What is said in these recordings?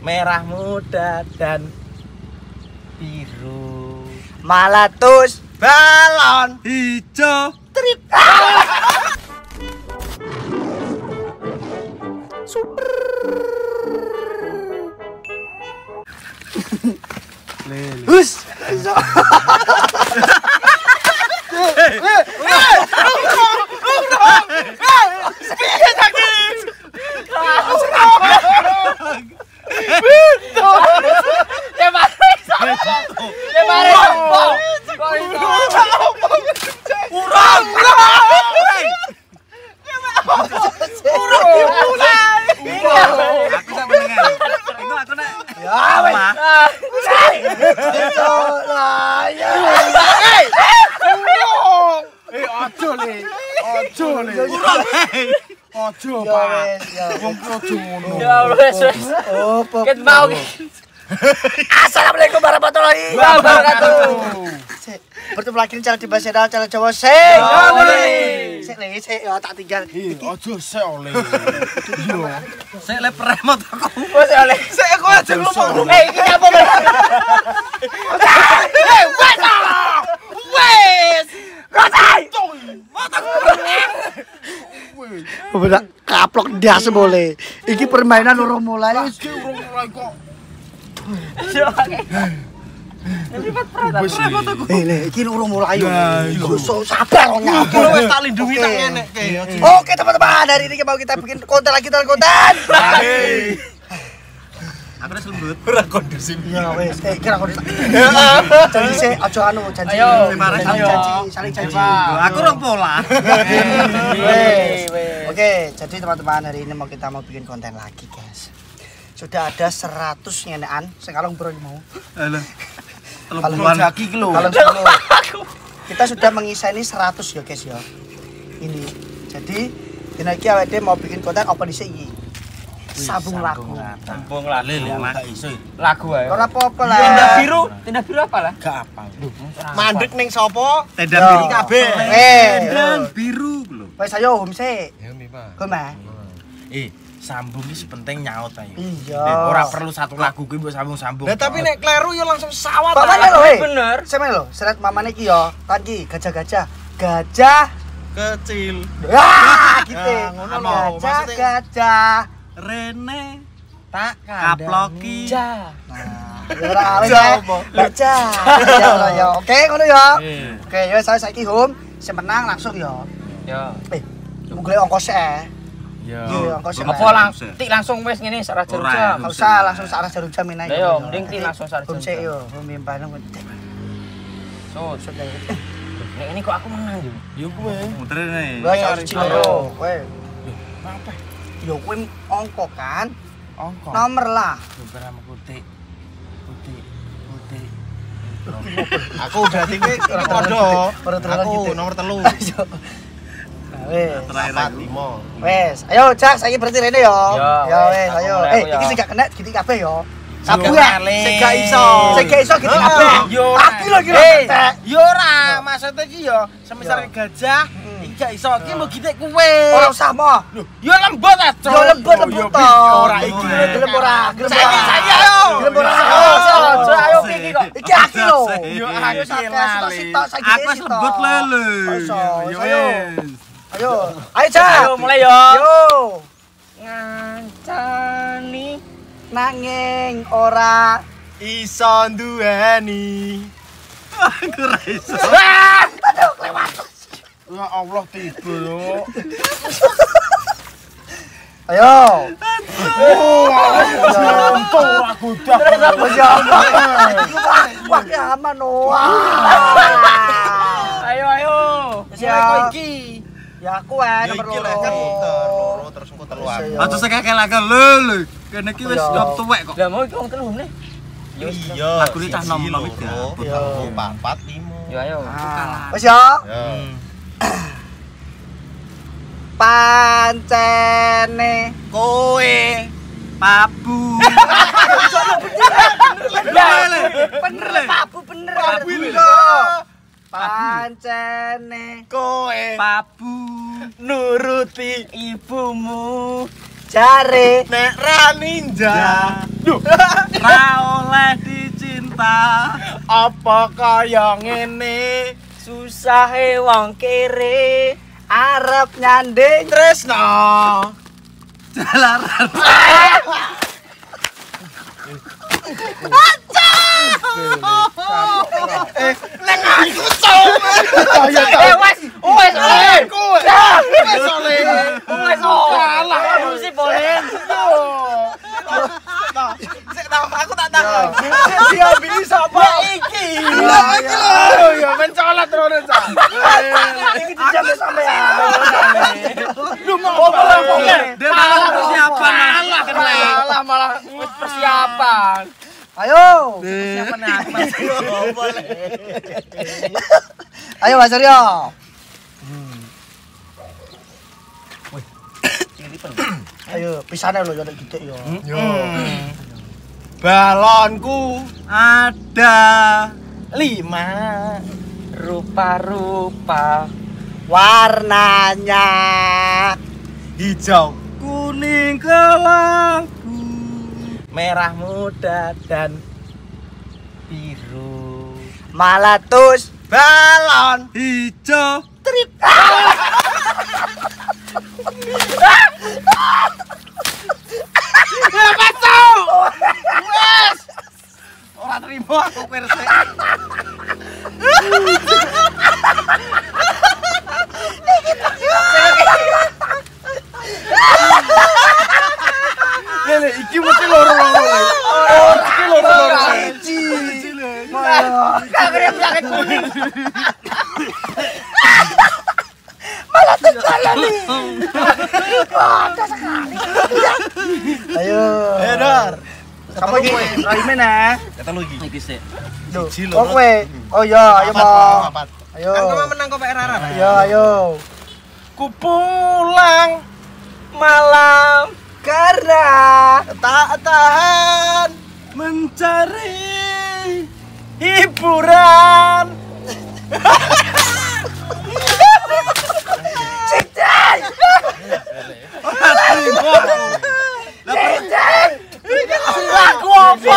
merah muda dan biru. Meletus balon Hijau trip. Super. Hus. Ojo, Pak. Wong ojo ngono. Ya wis. Oh, ket mau iki. Assalamualaikum warahmatullahi wabarakatuh. Bertemu lagi di channel Dimas Channel, channel Jawa sing. Sik ya tak tinggal. Ojo sik oleh. Yo. Sik le premot aku. Wes oleh. Sik aku aja ngomong. Iki apa? Wes. Rotai. Udah kaplok ndas boleh. Iki permainan urung mulai. Iki urung mulai kok. Iki urung mulai yo. Sabar nya. Iki wis tak lindungi tak ngene iki. Oke teman-teman, hari ini mau kita bikin konten lagi konten. Aku wis lembut. Ora kondusif. Ya wes, kira kondusif. Janji sih aja anu, janji. Saling janji. Aku rong pola. Oke, jadi teman-teman hari ini kita mau bikin konten lagi, guys. Sudah ada 100 nyenekan, sekarang bro mau. Alah. Kalau jaki ki lho. Kita sudah mengisah ini 100 ya, guys ya. Ini. Jadi dina iki awake mau bikin konten apa dhisik iki? Sambung lagu. Sambung lagu. Gak iso. Lagu ae. Ora apa-apa lah. Tenda biru apa lah? Gak apa. Mandek ning sapa? Tenda biru kabeh. Tenda biru lho. Wes ayo home sik. Ya mi, Pak. Home. Sambung iki penting nyaut ae. Iya. Ora perlu satu lagu kuwi mbok sambung-sambung. Lah tapi nek kleru ya langsung sawat. Mamane lho, bener. Sampe lho, seret mamane iki ya. Tadi gajah-gajah. Gajah Kecil. wah, gitu. ngono lho, maksudnya. Gajah. Rene Tak kaploki. Nah, ora wis baca. Ya, oke ngono ya. Oke, ya saya saiki home, sing menang langsung ya. Ya. Golek ongkos e. Ya. Iya, ongkos. Apa langsung wis ngene sak jarum jam. Enggak usah langsung sak jarum jam ini. Lah yo, mending ti langsung sak jarum Home sik jam. yo, home mimpane. Sudah. Nek ini kok aku menang yo. Yo kowe. Muter nih. Wes harus ciro. Kowe. Apa? Yo kowe ongko kan? Ongko. Nomor lah. Bukan sama putih. Aku berarti iki ora padha. Aku nomor 3. Wes. Terakhir aku. Wes, ayo Cak, saiki berarti rene yo. Ya wes, aku ayo. mulai aku ya. Iki sing gak kena giti kabeh yo. Sabu Sabu ya. Sing gak iso. Sing gak iso giti kabeh. Yo. Aku lho iki. Yo ora, maksudnya iki yo semisal gajah iki gak iso iki mau gitek kowe. Ora usah mo. Yo lembut ah, Cok. Yo lembut to. Ora iki. Gelem ora? Saiki ayo. Gelem ora? Ayo iki kok. Iki aki lho. Yo aku iki lali. Aku wis lembut lele. Yo wes. Ayo. Ayo Cak. Ayo mulai yo. Yo. Ngancani Nanging ora Iso duweni. aku ora iso. aduh lewat. Ya Allah tiba yo. Ayo. Untung ora godak. Wah, aman oh. Ayo. Ya. Iki. Ya aku wae Ya nomor iki lek kan loro terus engko telu aku. Aja sekekel-kekel lele. Kene iki wis Iya. tuwek kok. Lah mau iki wong telu meneh. Iya. Lagu ini cah nom-nom iki. Iya. 4 5. Yo ayo. Wes ya. Ya. Pancene Kowe Pabu. bener le pabu bener. Pancene kowe Pabu. nuruti Ibumu. jare nek ra ninja Ra oleh dicinta. Apa kaya ngene? Susahe wong kere arep nyanding Tresno. Jalaran. Nek aku coba. Wes Kowe. Wes oleh. Kalah. Mesti bolen. Sik tau aku tak tahu. Dia bisa apa? Iki. Ya mencolot terus. Iki dijambe sampean. Lu mau apa? Dia malah persiapan Malah Wis persiapan. Ayo. persiapan apa? Boleh. Ayo Mas Aryo. Ayo, pisane lho ya nek gede ya. Balonku ada 5. Rupa-rupa warnanya Hijau, kuning kelambu. merah muda dan biru. malatus Balon Hijau. ora terima aku persik. Lele iki mesti loro-loro. Iki loro-loro. ayo Edar. kamu iki Raimen ya Kata lu iki. Iki sik. Duh, Siji lho, oh kowe oh iya ayo mau ayo Kan kau menang kau PRR. ayo ayo Ku pulang malam karena tak tahan Mencari hiburan. lagu apa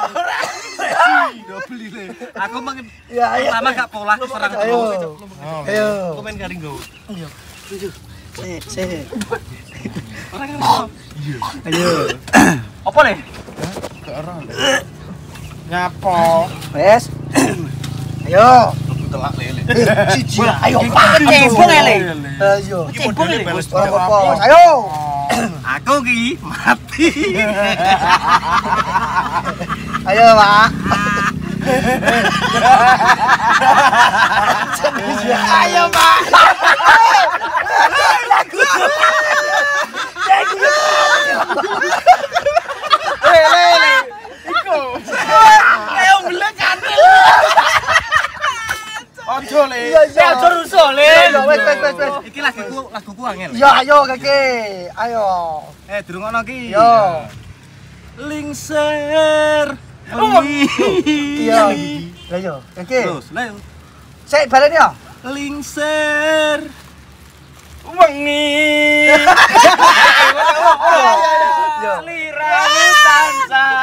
Aku mangen ya ayo pertama gak pola serang ayo terus. ayo Aku main garing go. sih Ayo. apa nih Nyapo. wes ayo Telak lele. Siji. ayo pak cebong ele ayo Cebong ini balas ora jawab. apa ayo Aku ki mati. ayo pak Ayo, Pak. Lele. Iku. Ayo melekan. Ojo le. ya aja rusuh le wes Iki laguku angel. ya ayo keke ayo Durungono ki. yo Lingser. iya ayo keke Terus, lah. sik balen ya Lingser. Wengi. liramu tansah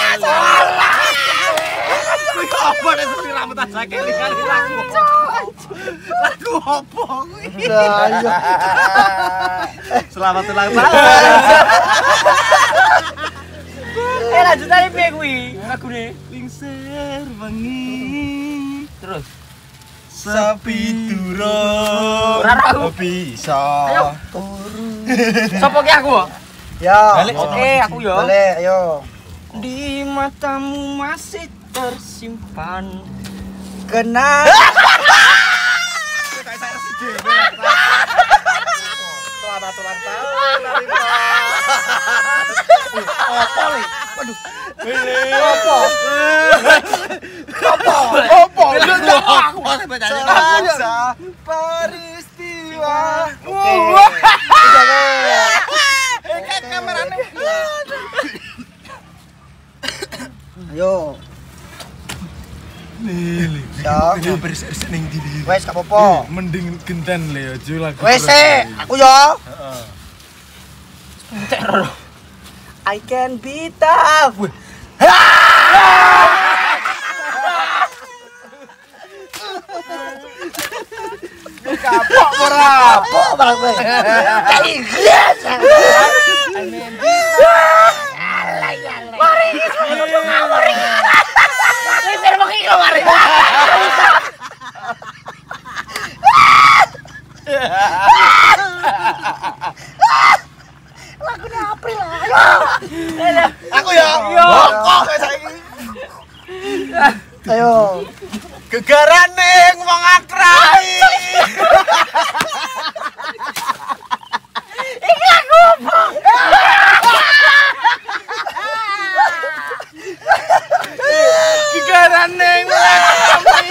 Kuwi apa nek seliramu tak sakit kali lagu. Lagu apa kuwi? lah iya Selamat ulang tahun. lanjutane piye kuwi lagune Lingser wengi. terus Sepi durung. Ora tahu. Bisa. Ayo. Sopo ki aku? Ya. Balik. Oke, aku ya. Balik, ayo. Di matamu masih tersimpan kenal. Selamat ulang tahun. Apa nih? Waduh. Apa? Apa? Lu tak aku. Selasa peristiwa. Kan kamerane. Ayo. Lili. Ya. Ini bersih ning ndi. Wes gak apa-apa. Mending gendan le aja lagu. Wes aku ya. Heeh. Entek ro. I can be tough. Kapok ora. Kapok bang gue. Yes. Mari mari. Leser mengiko mari. Lagunya April lah. Aku ya. Kok saiki. Ayo. Gegarane wong akrai. Iki lagu apa? Gegarane wong akrai.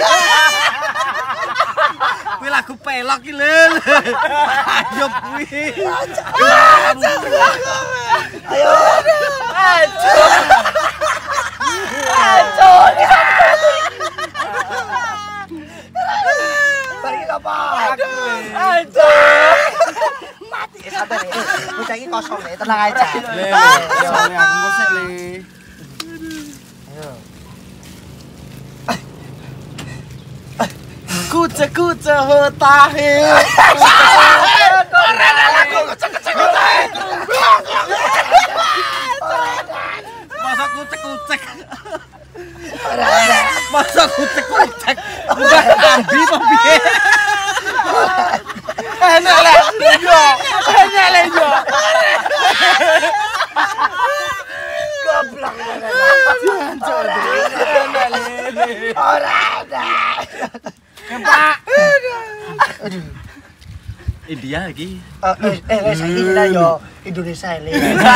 Kuwi lagu pelok iki lho. Ayo kuwi. Ayo. Ayo. Balik apa? Ayo. Mati sabar ya. Bocah iki kosong nih, tenang aja. Soale aku ngosek le. Ayo. Kuce hotahe. Masa kucek-kucek. Masa kucek-kucek. Udah ambi apa piye? Enak le. Yo. Enak le yo. Goblok. Jancuk. Enak le. Ora ada. Pak. India lagi. Saiki kita yo Indonesia le.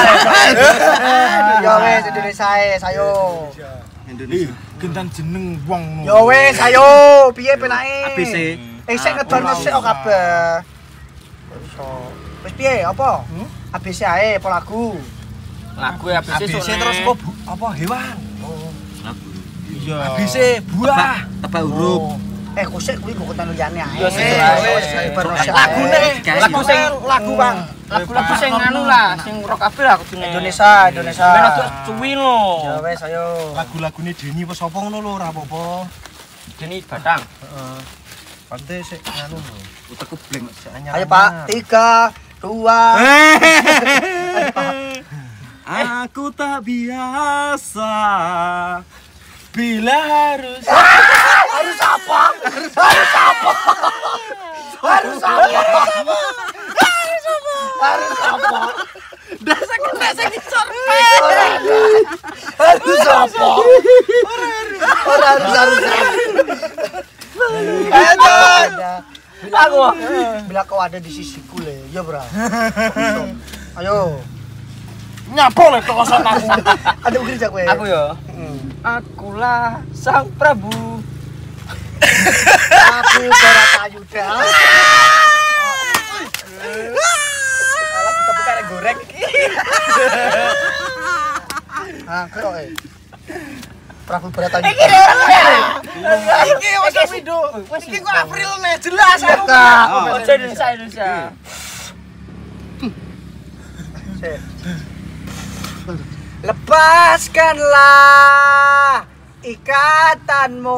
Yo wes Indonesia ayo. Indonesia. Gendang jeneng wong. Yo wes ayo, piye penake? ABC. Sik ngedorno sik kok kabeh. Iso. Wis piye apa? ABC ae apa lagu? Lagu ABC terus apa hewan? Lagu. Iya. ABC buah. Tebak huruf. Kusik kuwi kok ketan liyane ae. Yo sik lagune lagu sing lagu Bang. Lagu sing anu lah, sing rock kabeh lah kudune. Indonesia. Ben aja cuwi lho. Ya wes ayo. Lagu-lagune Deni wis apa ngono lho, ora apa-apa. Deni Batang. Heeh. Pante sik anu. Utekku bleng. Ayo Pak, 3, 2. Aku tak biasa Bila harus Harus apa? dasar kena sakit Harus apa? Ora harus. Bila kau ada di sisiku le, ya bro. Ayo. nyapo le kok kosan aku. Ada ukir jak kowe. Aku ya. Akulah Sang Prabu. Aku Baratayuda. Alah kita buka arek goreng iki. Kok Prabu Baratayuda. Iki wis video. Iki kok April ne jelas aku. Ojo Indonesia. Lepaskanlah ikatanmu.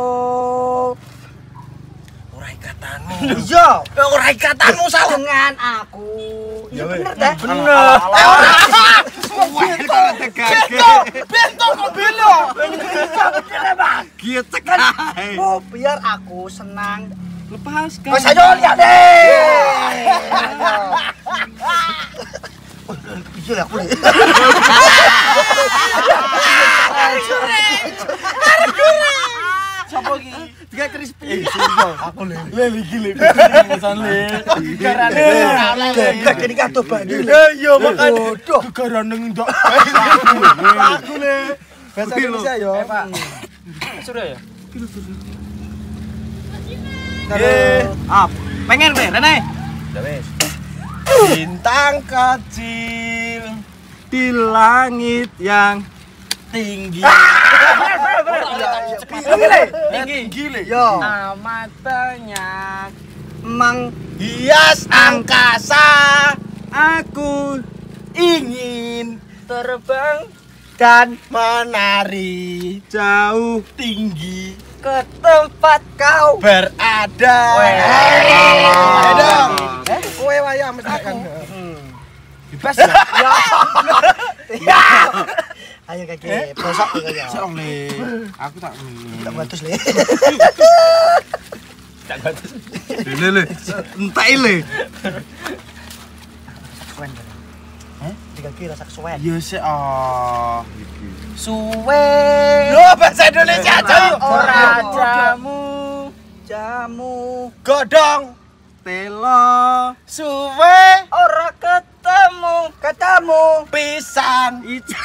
Ora ikatanmu. Iya, Ora ikatanmu salah. dengan aku. Iya bener dah. Bener. Bento kok belo. gitu Oh, biar aku senang. lepaskan Wes ayo lihat deh. Iya aku nih. Sopo iki? tiga crispy Aku le iki le. Pesan le. Jadi kado banyu. Iya makane gegaran ning ndok. Aku le. Bahasa Indonesia yo. Pak. Sudah ya? pengen be Rene Ya wes. Bintang kecil di langit yang tinggi. Tinggi le. Yo, Amat banyak emang hias angkasa aku ingin terbang dan menari jauh tinggi ke tempat kau berada. Ayo dong. Kowe wae ametan. Bebas ya. Ya. Ayo kakek, besok ya. Sok le. Aku tak batus le. tak batus. Le. Entek le. Suwen. Tiga kira sak suwen. Ya sik suwe Bahasa Indonesia aja. ora jamu Godong telo suwe ora ketemu pisan.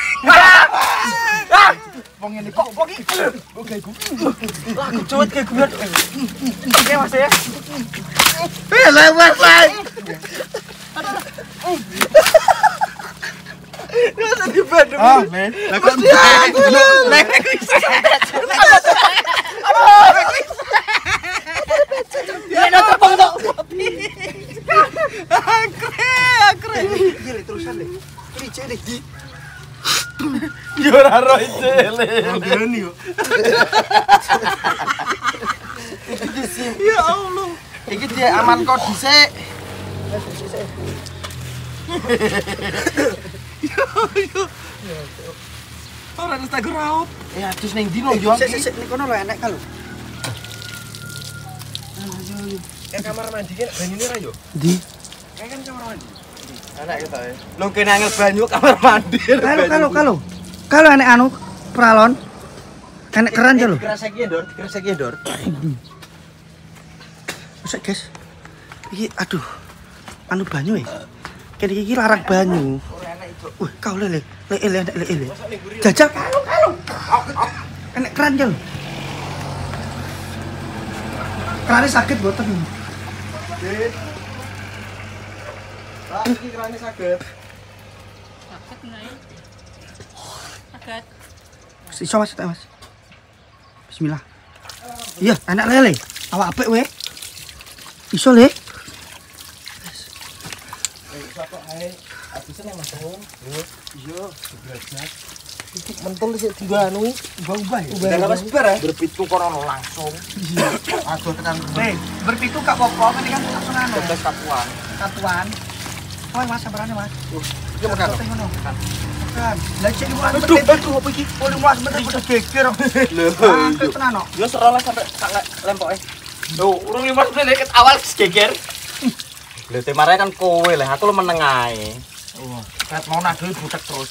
Wong ngene kok iki. Oke iku. lagu cuwet kayak gue oke mas ya Lewat lagi. Masa di Bandung. men. Lah kok ya no terbang tok Akre. Gile terusan deh. Ini cek deh. yo ora ro cele. Ngene yo. Ya Allah. Iki dia aman kok dhisik. Ora wis tak raup. Adus ning ndi yo? Sik ning kono lho enek ka lho. Kamar mandi ki banyune ra yo? Ndi? Kan kamar mandi. Enak kita ya. Lo kene angel banyu kamar mandi. Kalau enek anu pralon. Enek keran yo lho. Dikreseki ndor. Wes guys. Iki aduh. Anu banyu e. Kene iki larang banyu. Wih, kau lele. Jajal kalau. Enek keran yo. Kerane sakit boten. Iki kerane sakit. Sakit nih. Sakit. Iso Mas, Mas. Bismillah. Iya, enak lele. Awak apik we. Iso le. Mentul sih tiga anu ubah-ubah ya. Dalam Mas bar ya. Berpitu kono langsung. Aduh tekan. Berpitu gak apa-apa, ini kan langsung anu. Bebas Kapuan. Satuan. Oh, Mas sabarane, Mas. Iya makan. Makan. Lah cek iki aduh apa iki? 15 menit udah geger. Lho. Tenan no. yo serolah sampai lempoke lho urung 5 menit awal geger lho temare kan kowe lah aku lu meneng ae Kat mau nak dhewe butek terus.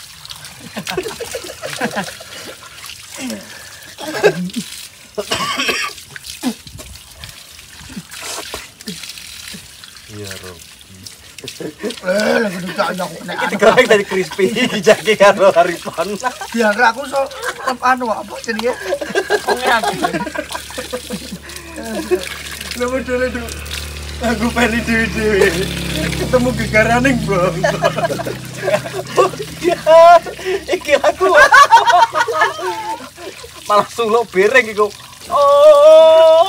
Iya, Ro. Lagi dicak aku nek dikorek dari crispy dijaki karo Haripon biar aku so anu apa jenenge? Lha modele tuh. Aku pengen dhewe-dhewe. Ketemu gegaran ning bang. iki aku malah suluk bereng iku oh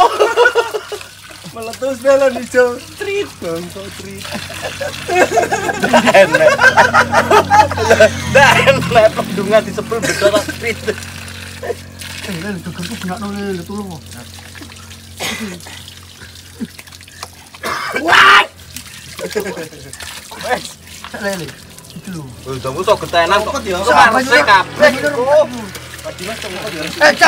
Meletus dalan hijau. Trit bang, trit. dan pendungan disebul bedol street Lele gegerku benakno lele tulung. what Lele. Iki lho. oh kamu sok ketenan kok ya. harusnya kabeh Cak.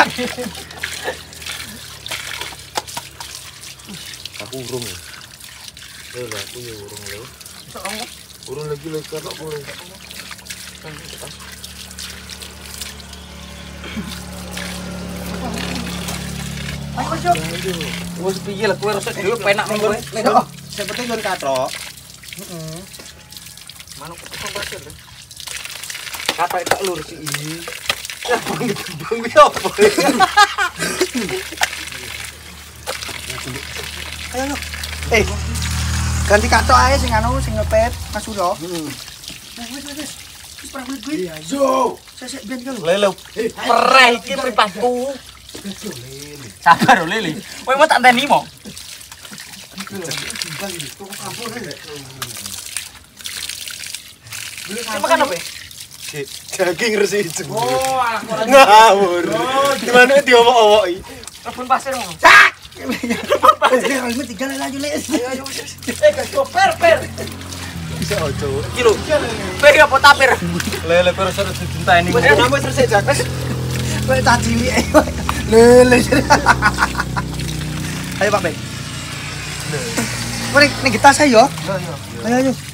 Aku urung. Lho, aku ya urung lho. Urung lagi kok boleh. wis piye lah kowe resik dhewe penak nang kowe Sing penting nggon katrok. manuk kok pasir lho katok tak lur sih ya bang iki opo Ayo. Ganti katok ae sing anu sing ngepet Mas Suro. Wis. Wis para kulit kuwi. Yo. Sesek ben kalau. lele pereh iki pripatku sabar lele kowe mau tak enteni mo makan apa Daging resi itu. Oh, aku lagi. Ngawur. Gimana diowok-owoki? Rebun pasir mau. Cak. Ini tinggal lagi les. Ayo. Guys, per. Bisa ojo. Iki lho. Per apa tapir? Lele perus harus dicintani. Wis nambah terus aja. Kowe tak cilik. Lele. Ayo Pak Ben. Mari ning kita saya yo. Ayo.